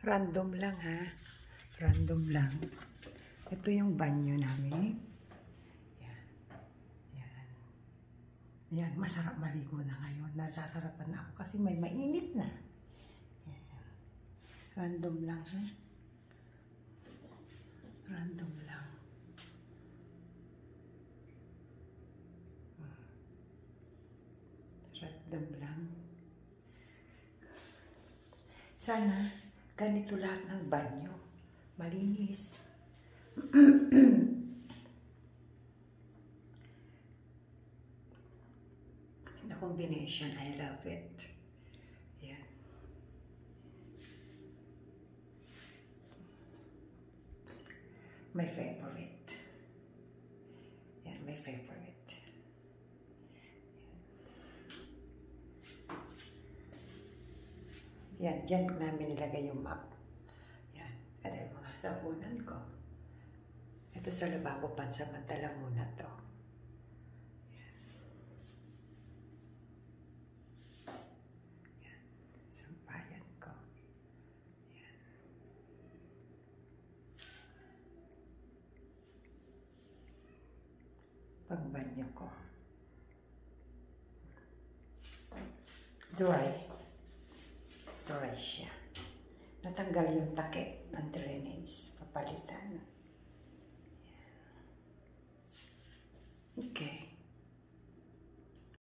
Random lang ha. Random lang. Ito yung banyo namin. Yan. Yan. Yan. Masarap maligo na ngayon. Nasasarapan na ako kasi may mainit na. Yan. Random lang ha. Random lang. Random lang. Sana ganito lahat ng banyo. Malinis. The combination, I love it. Yan. My favorite. Yan, my favorite. Yan, dyan namin nilagay yung map. Yan, at yung mga sabunan ko. Ito sa lababo, pansamantala muna to. Yan. Yan, sampayan ko. Yan. Pangbanyo ko. Dry. Dry siya. Natanggal yung takip ng drainage. Papalitan. Yan. Okay.